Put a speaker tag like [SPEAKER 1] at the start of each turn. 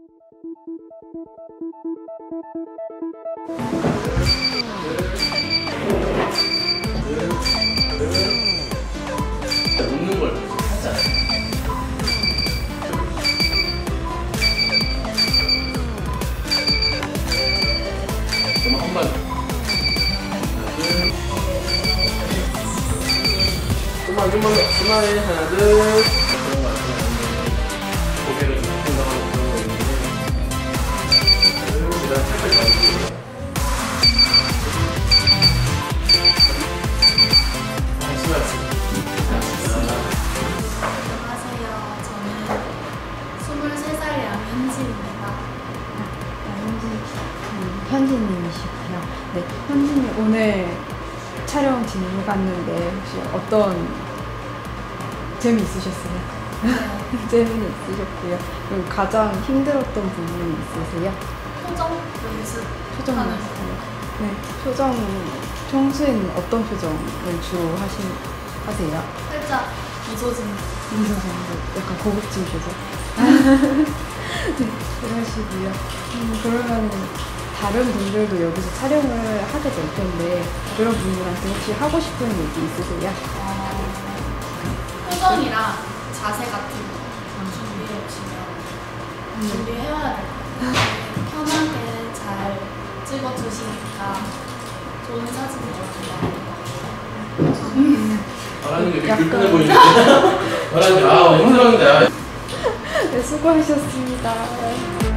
[SPEAKER 1] 웃는 걸 살짝. 한 번. 좀만 더. 스마일. 하나, 둘. 고개를 좀 생각하고 그런 거 있는데. 그다음 살짝 가주세요.
[SPEAKER 2] 안녕하세요. 저는 23살 양현진입니다.
[SPEAKER 3] 현진님이시고요. 네, 현진님 오늘 촬영 진행해봤는데 혹시 어떤 재미있으셨어요? 재미있으셨고요. 그리고 가장 힘들었던 부분이 있으세요?
[SPEAKER 2] 표정 연습.
[SPEAKER 3] 표정
[SPEAKER 2] 하는
[SPEAKER 3] 연습하는. 네, 표정 평소에는 어떤 표정을 주로 하세요?
[SPEAKER 2] 살짝 미소 짓는.
[SPEAKER 3] 미소 정도 약간 고급진 표정. 네, 그러시고요. 그러면 다른 분들도 여기서 촬영을 하게 될 텐데 그런 분들한테 혹시 하고 싶은 얘기 있으세요?
[SPEAKER 2] 표정이랑 자세 같은 거 준비해 오시면 준비해와야 될 것 같아요. 편하게 잘 찍어주시니까 좋은 사진이 나올 것 같아요.
[SPEAKER 1] 말하는 게 되게 불편해 보이는데. 말하는 게 힘들었는데.
[SPEAKER 3] 네, 수고하셨습니다.